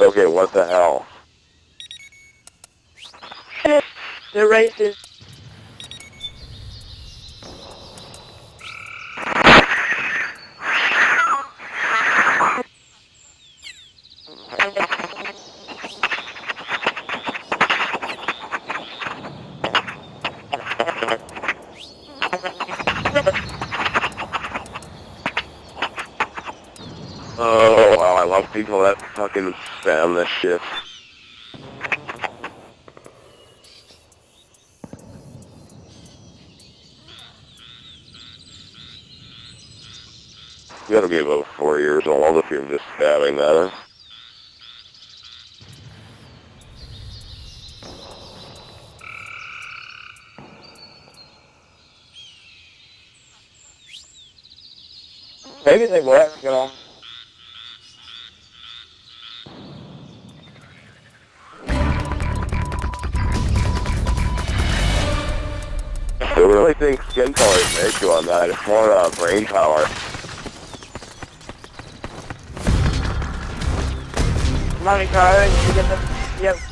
Okay, what the hell? They're racist. Oh, wow, I love people that fucking spam this shit. You gotta be about 4 years old if you're just spamming that. Maybe they will, you know. I really think skin color is an issue on that. It's more brain power. Monica, you get the, yep.